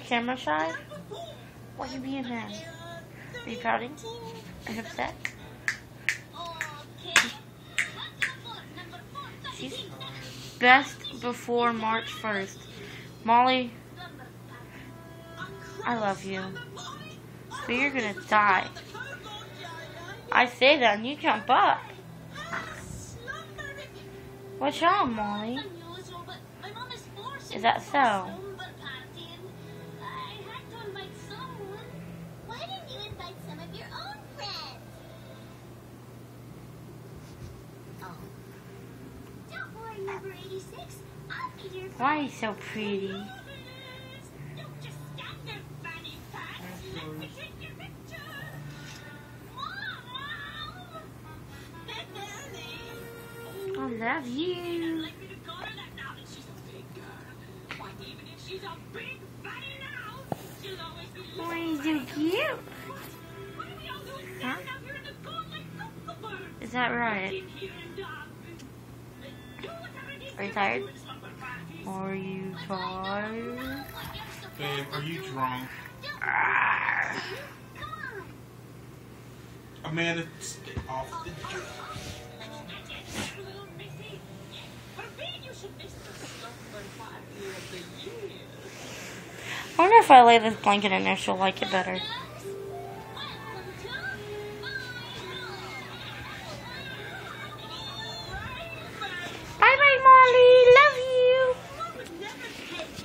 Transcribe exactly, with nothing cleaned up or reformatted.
camera shy? Why are you being mad? Are you pouting? Are you upset? She's best before March first. Molly, I love you. But you're gonna die. I say that and you jump up. What's wrong, Molly? Is that so? Why are you so pretty? I love you. Why are you so cute? Huh? Is that right? Are you tired? Are you tired? Babe, are you drunk? Amanda, stay off the drink. I wonder if I lay this blanket in there, she'll like it better.